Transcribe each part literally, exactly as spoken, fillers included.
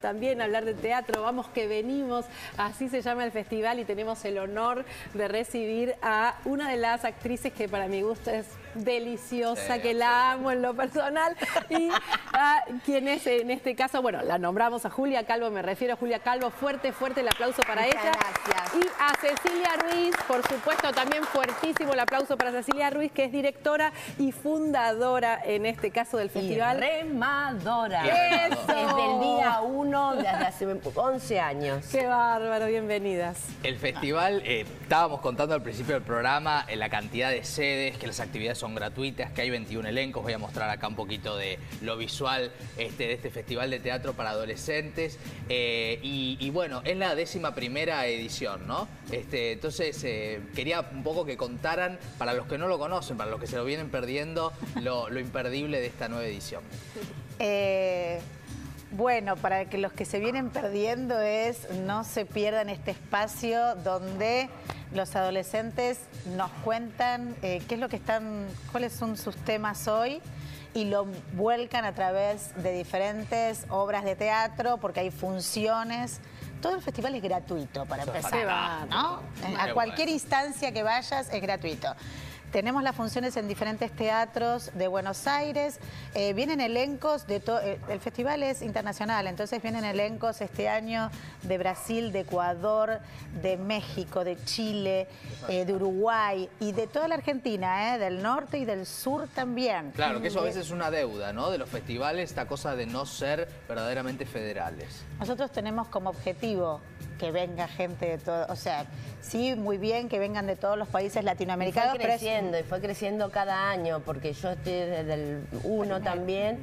También hablar de teatro, vamos que venimos, así se llama el festival y tenemos el honor de recibir a una de las actrices que para mi gusto es deliciosa, sí, que la amo en lo personal y a quien es en este caso, bueno, la nombramos a Julia Calvo, me refiero a Julia Calvo, fuerte, fuerte el aplauso para Muchas ella. Gracias. Y a Cecilia Ruiz, por supuesto, también fuertísimo el aplauso para Cecilia Ruiz, que es directora y fundadora en este caso del festival. Y remadora. ¡Eso! Desde el día uno, desde hace once años. ¡Qué bárbaro! Bienvenidas. El festival, eh, estábamos contando al principio del programa eh, la cantidad de sedes, que las actividades son gratuitas, que hay veintiún elencos. Voy a mostrar acá un poquito de lo visual este, de este festival de teatro para adolescentes. Eh, y, y bueno, es la décima primera edición, ¿no? Este, entonces, eh, quería un poco que contaran, para los que no lo conocen, para los que se lo vienen perdiendo, lo, lo imperdible de esta nueva edición. Eh... Bueno, para que los que se vienen perdiendo es no se pierdan este espacio donde los adolescentes nos cuentan eh, qué es lo que están, cuáles son sus temas hoy y lo vuelcan a través de diferentes obras de teatro porque hay funciones. Todo el festival es gratuito para empezar, ¿no? A cualquier instancia que vayas es gratuito. Tenemos las funciones en diferentes teatros de Buenos Aires, eh, vienen elencos de todo, eh, el festival es internacional, entonces vienen elencos este año de Brasil, de Ecuador, de México, de Chile, eh, de Uruguay y de toda la Argentina, eh, del norte y del sur también. Claro, que eso a veces es una deuda, ¿no? De los festivales, esta cosa de no ser verdaderamente federales. Nosotros tenemos como objetivo que venga gente de todo, o sea, sí, muy bien que vengan de todos los países latinoamericanos. Y fue creciendo, y fue creciendo cada año, porque yo estoy desde el uno también,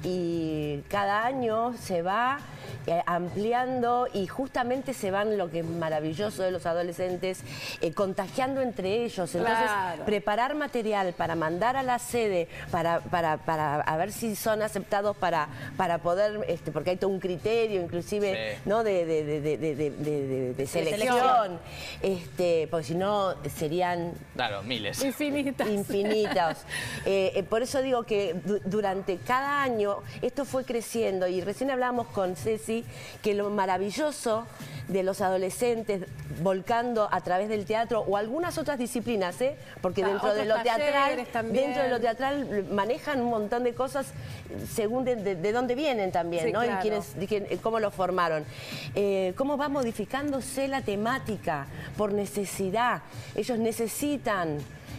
y cada año se va eh, ampliando y justamente se van, lo que es maravilloso de los adolescentes, eh, contagiando entre ellos. Entonces, claro, preparar material para mandar a la sede, para, para, para a ver si son aceptados para, para poder, este, porque hay todo un criterio, inclusive, sí, ¿no? de, de, de, de, de, de De, de selección, este, porque si no serían... Claro, miles. Infinitas. Infinitas. eh, eh, por eso digo que du durante cada año esto fue creciendo y recién hablábamos con Ceci que lo maravilloso de los adolescentes volcando a través del teatro o algunas otras disciplinas, ¿eh? Porque ah, dentro de lo teatral, dentro de lo teatral manejan un montón de cosas según de, de, de dónde vienen también, sí, ¿no? Claro. Y quiénes, quién, cómo lo formaron. Eh, cómo va modificándose la temática por necesidad. Ellos necesitan...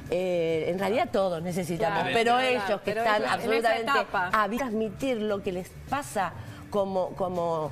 Eh, en realidad todos necesitamos, claro, pero claro, ellos que pero están ellos, absolutamente a transmitir lo que les pasa como, como,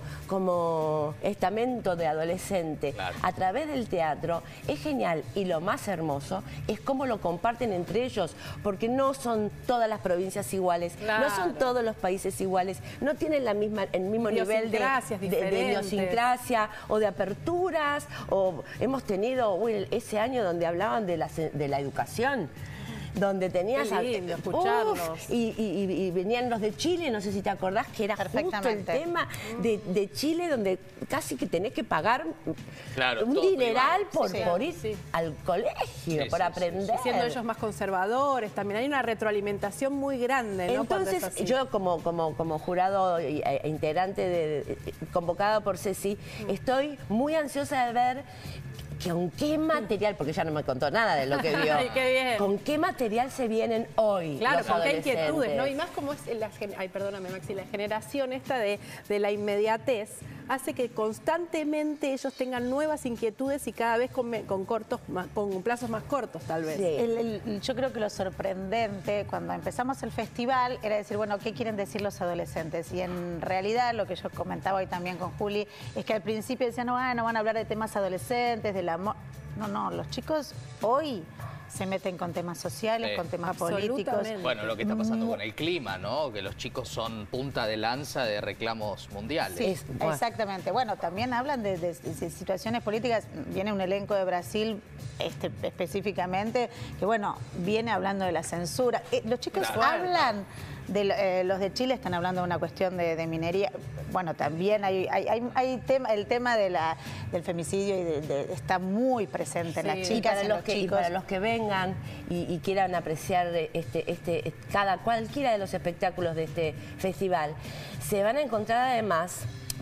como estamento de adolescente, claro, a través del teatro, es genial. Y lo más hermoso es cómo lo comparten entre ellos, porque no son todas las provincias iguales, claro, no son todos los países iguales, no tienen la misma, el mismo nivel de, de, de idiosincrasia o de aperturas. O hemos tenido uy, ese año donde hablaban de la, de la educación, donde tenías Qué lindo, a, escucharlos. Uf, y, y, y venían los de Chile, no sé si te acordás que era justo el tema de, de Chile, donde casi que tenés que pagar, claro, un dineral por, sí, por ir, sí, al colegio, sí, por sí, aprender. Sí, siendo ellos más conservadores, también hay una retroalimentación muy grande, ¿no? Entonces, yo como, como, como jurado e, e integrante de, de, convocada por Ceci, mm. estoy muy ansiosa de ver que con qué material, porque ella no me contó nada de lo que vio, Ay, qué bien, con qué material se vienen hoy. Claro, los con qué adolescentes. inquietudes, ¿no? Y más como es la, ay, perdóname, Maxi, la generación esta de, de la inmediatez hace que constantemente ellos tengan nuevas inquietudes y cada vez con, con cortos, más, con plazos más cortos, tal vez. Sí. El, el, yo creo que lo sorprendente cuando empezamos el festival era decir, bueno, ¿qué quieren decir los adolescentes? Y en realidad lo que yo comentaba hoy también con Juli es que al principio decían, no, ah, no van a hablar de temas adolescentes, del amor. No, no, los chicos hoy se meten con temas sociales, sí, con temas políticos. Bueno, lo que está pasando con el clima, ¿no? Que los chicos son punta de lanza de reclamos mundiales. Sí, bueno, exactamente. Bueno, también hablan de, de, de situaciones políticas. Viene un elenco de Brasil este, específicamente, que bueno, viene hablando de la censura. Eh, los chicos claro, hablan... De, eh, los de Chile están hablando de una cuestión de, de minería. Bueno, también hay, hay, hay, hay tema, el tema de la, del femicidio y de, de, está muy presente en sí, las chicas, para en los, los que, chicos. Y para los que vengan y, y quieran apreciar este, este, cada cualquiera de los espectáculos de este festival, se van a encontrar además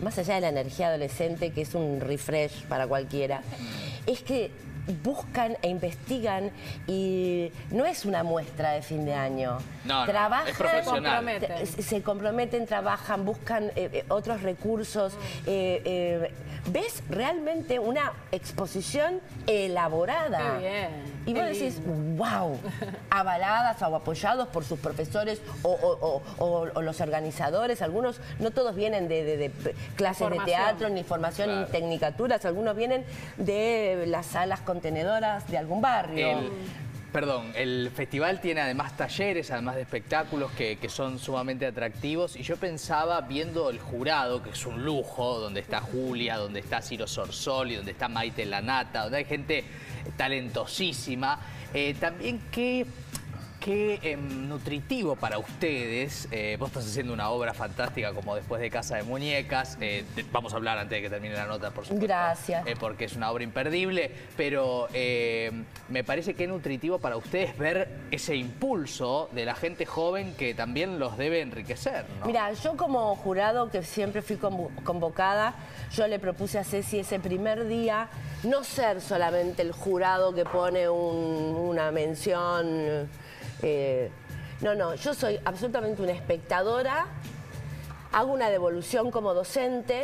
más allá de la energía adolescente, que es un refresh para cualquiera, es que buscan e investigan y no es una muestra de fin de año. No, no, trabajan, es profesional. Se comprometen. se comprometen, trabajan, buscan eh, eh, otros recursos. Eh, eh, ¿Ves realmente una exposición elaborada? Qué bien. Y vos qué decís, lindo. wow, avaladas o apoyados por sus profesores o, o- o- o- o los organizadores. Algunos, no todos vienen de, de- de clases de Formación. teatro, ni formación, Claro. ni tecnicaturas. Algunos vienen de las salas contenedoras de algún barrio. El- Perdón, el festival tiene además talleres, además de espectáculos que, que son sumamente atractivos. Y yo pensaba, viendo el jurado, que es un lujo, donde está Julia, donde está Ciro Sorsoli, donde está Maite Lanata, donde hay gente talentosísima, eh, también qué, qué eh, nutritivo para ustedes. Eh, vos estás haciendo una obra fantástica como Después de Casa de Muñecas. Eh, de- vamos a hablar antes de que termine la nota, por supuesto. Gracias. Eh, porque es una obra imperdible, pero eh, me parece que es nutritivo para ustedes ver ese impulso de la gente joven que también los debe enriquecer, ¿no? Mira, yo como jurado, que siempre fui convo- convocada, yo le propuse a Ceci ese primer día no ser solamente el jurado que pone un- una mención. eh, no, no, yo soy absolutamente una espectadora, hago una devolución como docente.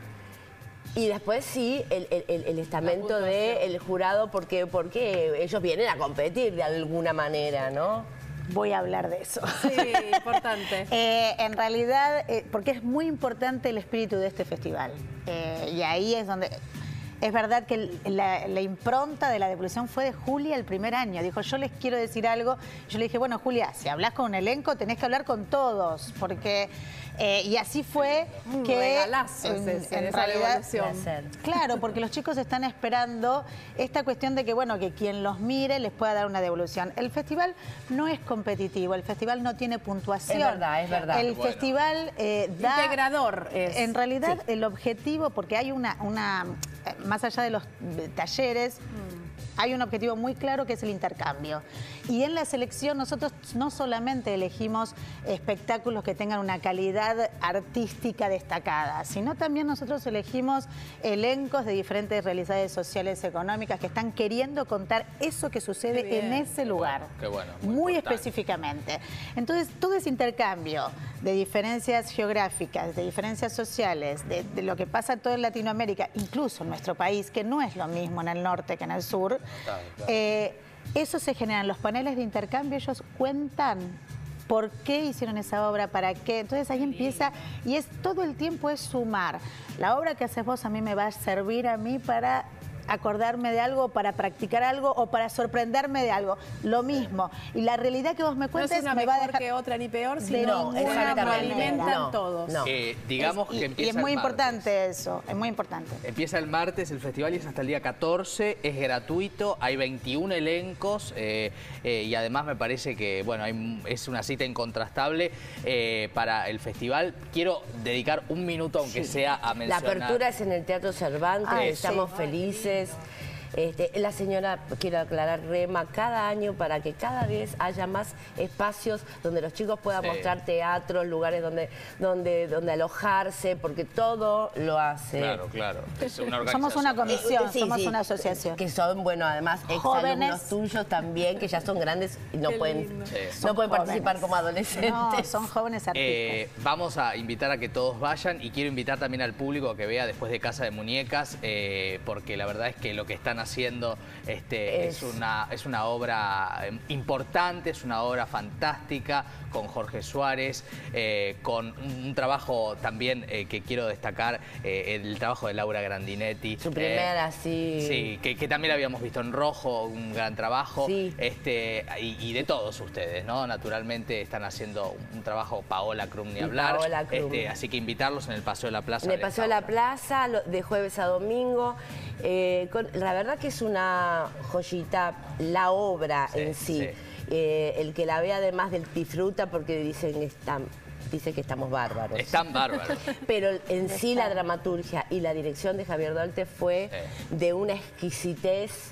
Y después sí, el, el- el- el estamento del jurado, porque, porque ellos vienen a competir de alguna manera, ¿no? Voy a hablar de eso. Sí, importante. Eh, en realidad, eh, porque es muy importante el espíritu de este festival. Eh, y ahí es donde... Es verdad que el- la, la impronta de la devolución fue de Julia el primer año. Dijo, yo les quiero decir algo. Yo le dije, bueno, Julia, si hablas con un elenco, tenés que hablar con todos. Porque... eh, y así fue Un que... regalazo en- ese, en esa realidad, devolución. Placer. Claro, porque los chicos están esperando esta cuestión de que, bueno, que quien los mire les pueda dar una devolución. El festival no es competitivo, el festival no tiene puntuación. Es verdad, es verdad. El Bueno. festival eh, da... Integrador es. En realidad, el objetivo, porque hay una, una eh, más allá de los eh, talleres, hay un objetivo muy claro que es el intercambio. Y en la selección nosotros no solamente elegimos espectáculos que tengan una calidad artística destacada, sino también nosotros elegimos elencos de diferentes realidades sociales, económicas, que están queriendo contar eso que sucede Qué bien. en ese lugar. Qué bueno, muy muy importante. específicamente. Entonces, todo ese intercambio de diferencias geográficas, de diferencias sociales, de, de lo que pasa todo en Latinoamérica, incluso en nuestro país, que no es lo mismo en el norte que en el sur, Claro, claro. eh, eso se genera en los paneles de intercambio, ellos cuentan por qué hicieron esa obra, para qué. Entonces ahí empieza, y es todo el tiempo es sumar. La obra que haces vos a mí me va a servir a mí para acordarme de algo, para practicar algo o para sorprenderme de algo. Lo mismo. Y la realidad que vos me No cuentes es una me va a mejor dejar... que otra ni peor, De sino ninguna una lo manera. alimentan No, todos. no. Eh, digamos y, que y empieza es muy el martes. importante eso, es muy importante. Empieza el martes el festival y es hasta el día catorce, es gratuito, hay veintiún elencos eh, eh, y además me parece que bueno hay, es una cita incontrastable eh, para el festival. Quiero dedicar un minuto, aunque sea a La mencionar... apertura es en el Teatro Cervantes, Ay, estamos sí. felices. Este, la señora, quiero aclarar, rema cada año para que cada vez haya más espacios donde los chicos puedan Sí. mostrar teatro, lugares donde, donde, donde alojarse, porque todo lo hace. Claro, claro. Es una Somos una organización. comisión, Sí, somos sí, una asociación. Que son, bueno, además, Jóvenes. exalumnos tuyos también, que ya son grandes y no Qué pueden, lindo. Sí. no pueden Jóvenes. participar como adolescentes. No, son jóvenes artistas. Eh, vamos a invitar a que todos vayan y quiero invitar también al público a que vea Después de Casa de Muñecas, eh, porque la verdad es que lo que están haciendo este, es... Es- una, es una obra eh, importante, es una obra fantástica, con Jorge Suárez, eh, con un, un trabajo también eh, que quiero destacar, eh, el trabajo de Laura Grandinetti. Su eh, primera, sí. Sí, que, que también habíamos visto en Rojo, un gran trabajo. Sí. Este, y, y de todos ustedes, ¿no? Naturalmente están haciendo un, un trabajo, Paola Krum ni Y hablar. Paola Krum. Este, así que invitarlos en el Paseo de la Plaza. En el les Paseo de la habla. Plaza, lo- de jueves a domingo. Eh, con- la verdad que es una joyita, la obra Sí, en sí. sí. Eh, el que la ve además del disfruta porque dicen que están, dice que estamos bárbaros. Están bárbaros. Pero en sí la dramaturgia y la dirección de Javier Duarte fue Sí. de una exquisitez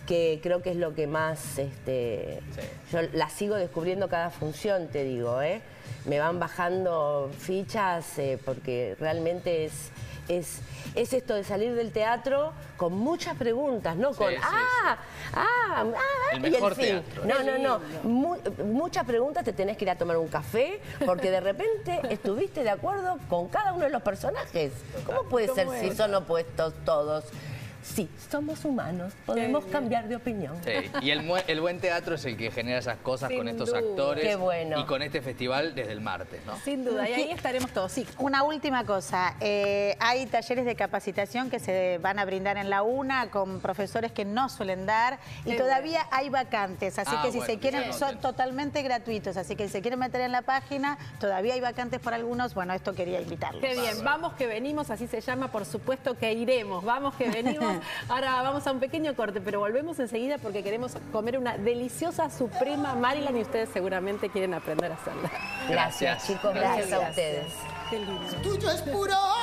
que creo que es lo que más, este, Sí. yo la sigo descubriendo cada función, te digo, ¿eh? Me van bajando fichas eh, porque realmente es, es, es esto de salir del teatro con muchas preguntas, no con, Sí, sí, ah, ah, ah, El y mejor el fin. teatro. No, no, no. Mu- muchas preguntas, te tenés que ir a tomar un café porque de repente estuviste de acuerdo con cada uno de los personajes. ¿Cómo puede ser si son opuestos todos? Sí, somos humanos, podemos bien. cambiar de opinión. Sí, y el, mu- el buen teatro es el que genera esas cosas Sin con estos duda. actores. Qué bueno. Y con este festival desde el martes, ¿no? Sin duda, y ahí estaremos todos. Sí. Una última cosa, eh, hay talleres de capacitación que se van a brindar en la UNA con profesores que no suelen dar y Qué todavía hay vacantes, así Ah, que si bueno, se quieren, ya son noten. totalmente gratuitos, así que si se quieren meter en la página, todavía hay vacantes por algunos, bueno, esto quería invitarlos. Qué bien, vamos que venimos, así se llama, por supuesto que iremos, vamos que venimos. Ahora vamos a un pequeño corte, pero volvemos enseguida porque queremos comer una deliciosa suprema Maryland y ustedes seguramente quieren aprender a hacerla. Gracias, Gracias. chicos, Gracias. gracias a ustedes. Qué lindo. Tuyo es puro